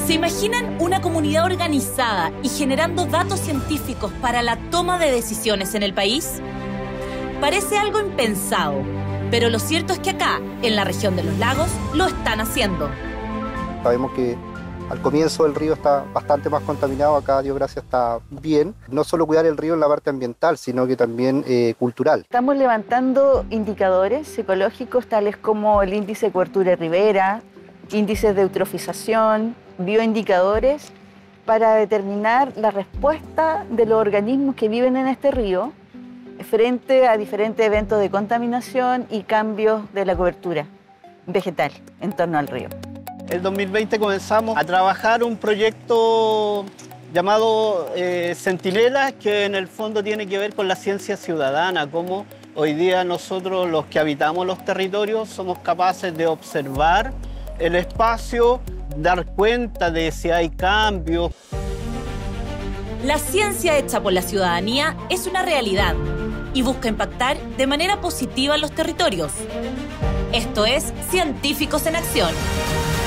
¿Se imaginan una comunidad organizada y generando datos científicos para la toma de decisiones en el país? Parece algo impensado, pero lo cierto es que acá, en la región de los lagos, lo están haciendo. Sabemos que al comienzo el río está bastante más contaminado, acá Dios gracias está bien. No solo cuidar el río en la parte ambiental, sino que también cultural. Estamos levantando indicadores ecológicos tales como el índice de cobertura de ribera, índices de eutrofización, bioindicadores para determinar la respuesta de los organismos que viven en este río frente a diferentes eventos de contaminación y cambios de la cobertura vegetal en torno al río. El 2020 comenzamos a trabajar un proyecto llamado Centinela, que en el fondo tiene que ver con la ciencia ciudadana, cómo hoy día nosotros, los que habitamos los territorios, somos capaces de observar el espacio, dar cuenta de si hay cambios. La ciencia hecha por la ciudadanía es una realidad y busca impactar de manera positiva en los territorios. Esto es Científicos en Acción.